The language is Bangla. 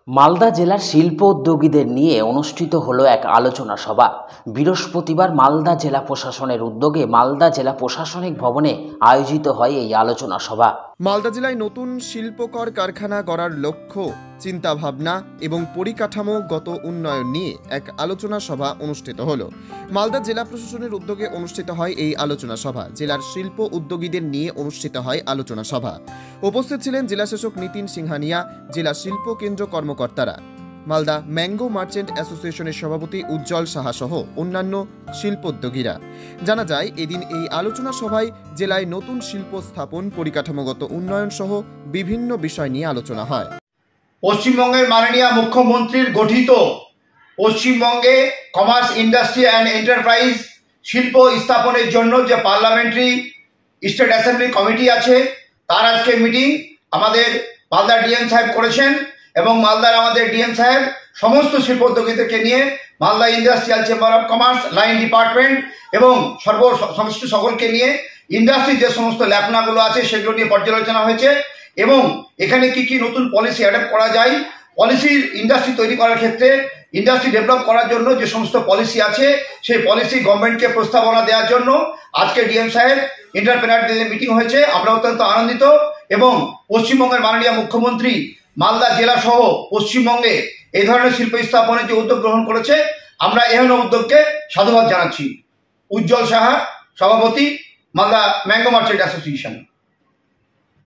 মালদা জেলার শিল্প উদ্যোগীদের নিয়ে অনুষ্ঠিত হলো এক আলোচনা সভা। বৃহস্পতিবার মালদা জেলা প্রশাসনের উদ্যোগে মালদা জেলা প্রশাসনিক ভবনে আয়োজিত হয় এই আলোচনা সভা। মালদা জেলায় নতুন শিল্পকর কারখানা গড়ার লক্ষ্য, চিন্তাভাবনা এবং পরিকাঠামোগত উন্নয়ন নিয়ে এক আলোচনা সভা অনুষ্ঠিত হলো। মালদা জেলা প্রশাসনের উদ্যোগে অনুষ্ঠিত হয় এই আলোচনা সভা। জেলার শিল্প উদ্যোগীদের নিয়ে অনুষ্ঠিত হয় আলোচনা সভা। উপস্থিত ছিলেন জেলাশাসক নিতিন সিংহানিয়া, জেলা শিল্প কেন্দ্র কর্মকর্তারা, মালদা ম্যাঙ্গো মার্চেন্ট অ্যাসোসিয়েশনের সভাপতি উজ্জ্বল সাহা সহ অন্যান্য শিল্পোদ্যোগীরা। জানা যায়, এদিন এই আলোচনা সভায় জেলায় নতুন শিল্প স্থাপন, পরিকাঠামোগত উন্নয়ন সহ বিভিন্ন বিষয় নিয়ে আলোচনা হয়। পশ্চিমবঙ্গের মাননীয় মুখ্যমন্ত্রীর গঠিত পশ্চিমবঙ্গে কমার্স, ইন্ডাস্ট্রি অ্যান্ড এন্টারপ্রাইজ শিল্প স্থাপনের জন্য যে পার্লামেন্টারি স্টেট অ্যাসেম্বলি কমিটি আছে, তার আজকে মিটিং আমাদের মালদা ডিএম সাহেব করেছেন এবং মালদার আমাদের ডিএম সাহেব সমস্ত শিল্পোদ্যোগীদেরকে নিয়ে Malda industrial chamber of commerce, line department এবং সংশ্লিষ্ট সকলকে নিয়ে ইন্ডাস্ট্রির যে সমস্ত ল্যাপনাগুলো আছে সেগুলো নিয়ে পর্যালোচনা হয়েছে এবং এখানে কি কি নতুন পলিসি অ্যাডাপ্ট করা যায়, পলিসির ইন্ডাস্ট্রি তৈরি করার ক্ষেত্রে ইন্ডাস্ট্রি ডেভেলপ করার জন্য যে সমস্ত পলিসি আছে সেই পলিসি গভর্নমেন্টকে প্রস্তাবনা দেওয়ার জন্য আজকে ডিএম সাহেব এন্টারপ্রেনারদের মিটিং হয়েছে। আমরা অত্যন্ত আনন্দিত এবং পশ্চিমবঙ্গের মাননীয় মুখ্যমন্ত্রী মালদা জেলা সহ পশ্চিমবঙ্গে এই ধরনের শিল্প স্থাপনের যে উদ্যোগ গ্রহণ করেছে, আমরা এহেন উদ্যোগকে সাধুবাদ জানাচ্ছি। উজ্জ্বল সাহা, সভাপতি, মালদা ম্যাঙ্গো মার্চেন্ট অ্যাসোসিয়েশন।